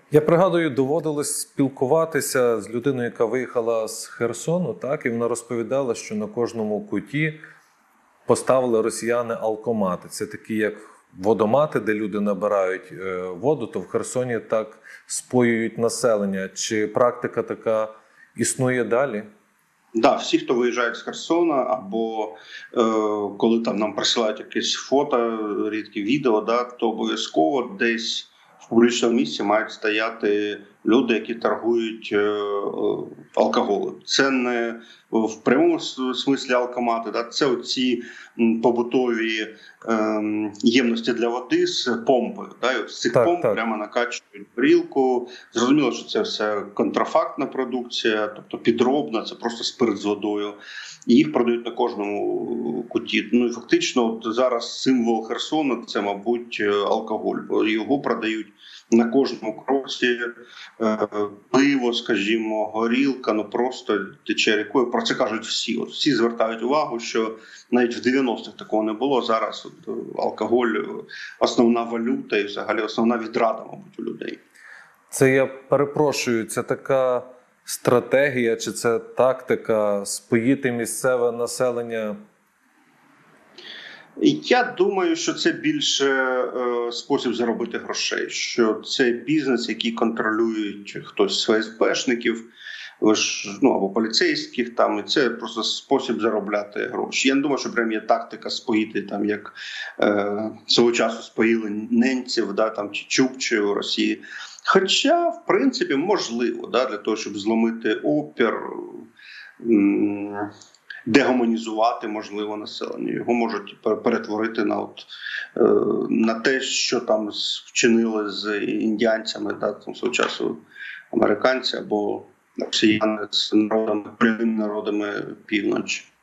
Я пригадую, доводилось спілкуватися з людиною, яка виїхала з Херсону, так, і вона розповідала, що на кожному куті поставили росіяни алкомати. Це такі, як водомати, де люди набирають воду, то в Херсоні так споюють населення. Чи практика така існує далі? Да, всі, хто виїжджають з Херсона, або коли там нам присилають якесь фото, рідкі відео, да, то обов'язково десь в публічному місці мають стояти люди, які торгують алкоголем. Це не в прямому смислі алкомати, да, це оці побутові ємності для води з помпою. Да, і з цих помп прямо накачують горілку. Зрозуміло, що це все контрафактна продукція, тобто підробна, це просто спирт з водою. І їх продають на кожному куті. Ну і фактично от зараз символ Херсону – це, мабуть, алкоголь. Бо його продають на кожному кроці, пиво, скажімо, горілка, ну просто тече рікою. Про це кажуть всі. От всі звертають увагу, що навіть в 90-х такого не було. Зараз от алкоголь – основна валюта і взагалі основна відрада, мабуть, у людей. Це, я перепрошую, це така стратегія чи це тактика споїти місцеве населення? Я думаю, що це більше спосіб заробити грошей, що це бізнес, який контролюють хтось з ФСБшників, або поліцейських, там, і це просто спосіб заробляти гроші. Я не думаю, що прям є тактика споїти, там, як свого часу споїли ненців, да, там, чи чукчі у Росії. Хоча, в принципі, можливо, да, для того, щоб зломити опір, дегуманізувати, можливо, населення. Його можуть перетворити на те, що там вчинили з індіанцями, да, там, свого часу американці або росіяни з народами, корінними народами півночі.